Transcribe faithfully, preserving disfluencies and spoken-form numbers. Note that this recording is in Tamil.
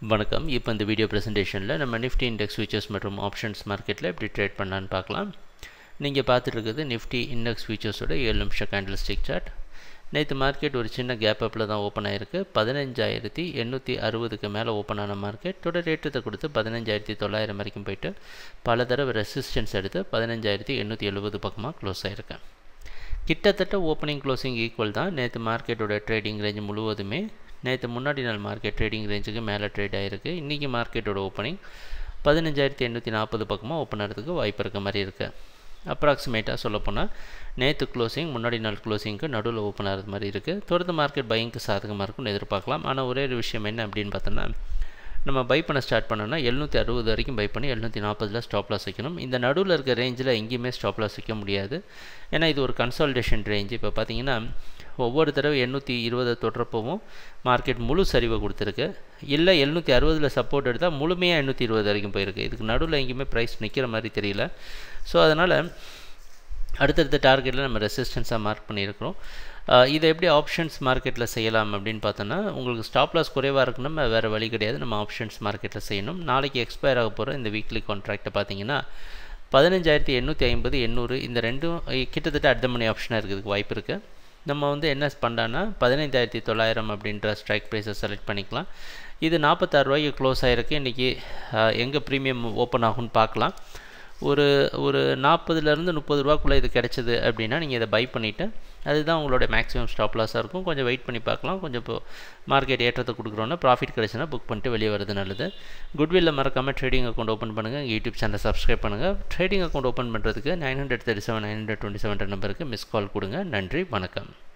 வணக்கம். இப்போ இந்த வீடியோ ப்ரெசன்டேஷனில் நம்ம நிஃப்டி இண்டெக்ஸ் ஃபியூச்சர்ஸ் மற்றும் ஆப்ஷன்ஸ் மார்க்கெட்டில் எப்படி ட்ரேட் பண்ணலான்னு பார்க்கலாம். நீங்கள் பார்த்துட்டு இருக்குது நிஃப்டி இண்டெக்ஸ் ஃபியூச்சர்ஸோட ஏழு நிமிஷம் கேண்டில் ஸ்டிக் சார்ட். நேற்று மார்க்கெட் ஒரு சின்ன கேப் அப்பில் தான் ஓப்பன் ஆகிருக்கு. பதினஞ்சாயிரத்தி எண்ணூற்றி அறுபதுக்கு மேலே ஓப்பன் ஆன மார்க்கெட் தொடர் ஏற்றத்தை கொடுத்து பதினஞ்சாயிரத்தி தொள்ளாயிரம் வரைக்கும் போயிட்டு பல தடவை ரெசிஸ்டன்ஸ் எடுத்து பதினஞ்சாயிரத்தி எண்ணூற்றி எழுபது பக்கமாக க்ளோஸ் ஆகிருக்கு. கிட்டத்தட்ட ஓப்பனிங் க்ளோசிங் ஈக்குவல் தான். நேற்று மார்க்கெட்டோட ட்ரேடிங் ரேஞ்ச் முழுவதுமே நேற்று முன்னாடி நாள் மார்க்கெட் ட்ரேடிங் ரேஞ்சுக்கு மேலே ட்ரேட் ஆகிருக்கு. இன்றைக்கி மார்க்கெட்டோட ஓப்பனிங் பதினஞ்சாயிரத்தி எண்ணூற்றி நாற்பது பக்கமாக ஓப்பன் ஆகிறதுக்கு வாய்ப்பு இருக்க மாதிரி இருக்குது. அப்ராக்சிமேட்டாக சொல்லப்போனால் நேற்று க்ளோசிங் முன்னாடி நாள் க்ளோசிங்க்கு நடுவில் ஓப்பன் ஆகிறது மாதிரி இருக்குது. தொடர்ந்து மார்க்கெட் பையிங்க்கு சாதகமாக இருக்கும்னு எதிர்பார்க்கலாம். ஆனால் ஒரே ஒரு விஷயம் என்ன அப்படின்னு பார்த்தோன்னா, நம்ம பை பண்ண ஸ்டார்ட் பண்ணோன்னா எழுநூற்றி அறுபது வரைக்கும் பை பண்ணி எழுநூற்றி நாற்பதில் ஸ்டாப் லாஸ் வைக்கணும். இந்த நடுவில் இருக்க ரேஞ்சில் எங்கேயுமே ஸ்டாப் லாஸ் வைக்க முடியாது. ஏன்னா இது ஒரு கன்சால்டேஷன் ரேஞ்சு. இப்போ பார்த்தீங்கன்னா ஒவ்வொரு தடவை எண்ணூற்றி இருபதை தொடுறப்பவும் மார்க்கெட் முழு சரிவை கொடுத்துருக்கு. இல்லை எழுநூற்றி அறுபதில் சப்போர்ட் எடுத்தால் முழுமையாக எண்ணூற்றி இருபது வரைக்கும் போயிருக்கு. இதுக்கு நடுவில் எங்கேயுமே ப்ரைஸ் நிற்கிற மாதிரி தெரியல. ஸோ அதனால் அடுத்தடுத்த டார்கெட்டில் நம்ம ரெசிஸ்டன்ஸாக மார்க் பண்ணியிருக்கிறோம். இதை எப்படி ஆப்ஷன்ஸ் மார்க்கெட்டில் செய்யலாம் அப்படின்னு பார்த்தோன்னா, உங்களுக்கு ஸ்டாப் லாஸ் குறைவாக இருக்குன்னா வேறு வழி கிடையாது, நம்ம ஆப்ஷன்ஸ் மார்க்கெட்டில் செய்யணும். நாளைக்கு எக்ஸ்பயர் ஆக போகிற இந்த வீக்லி கான்ட்ராக்டை பார்த்தீங்கன்னா பதினஞ்சாயிரத்தி எண்ணூற்றி ஐம்பது எண்ணூறு இந்த ரெண்டும் கிட்டத்தட்ட அட் த மணி ஆப்ஷனாக இருக்கிறதுக்கு வாய்ப்பு இருக்குது. நம்ம வந்து என்ன பண்ணான்னா பதினைந்தாயிரத்தி தொள்ளாயிரம் அப்படின்ற ஸ்ட்ரைக் ப்ரைஸை செலக்ட் பண்ணிக்கலாம். இது நாற்பத்தாறு ரூபாய்க்கு க்ளோஸ் ஆகிருக்கு. இன்றைக்கி எங்கே ப்ரீமியம் ஓப்பன் ஆகும்னு பார்க்கலாம். ஒரு ஒரு நாற்பதுலேருந்து முப்பது ரூபாக்குள்ளே இது கிடச்சிது அப்படின்னா நீங்கள் இதை பை பண்ணிவிட்டு அதுதான் உங்களோட மேக்ஸிமம் ஸ்டாப் லாஸாக இருக்கும். கொஞ்சம் வெயிட் பண்ணி பார்க்கலாம். கொஞ்சம் இப்போ மார்க்கெட் ஏற்றத்தை கொடுக்குறோன்னா ப்ராஃபிட் கிடச்சுன்னா புக் பண்ணிட்டு வெளியே வருது நல்லது. குட்வில்ல மறக்காமல் ட்ரேடிங் அக்கௌண்ட் ஓப்பன் பண்ணுங்கள். யூடியூப் சேனலை சப்ஸ்கிரைப் பண்ணுங்கள். ட்ரேடிங் அக்கௌண்ட் ஓப்பன் பண்ணுறதுக்கு nine hundred thirty seven nine hundred twenty seven நம்பருக்கு மிஸ் கால் கொடுங்க. நன்றி, வணக்கம்.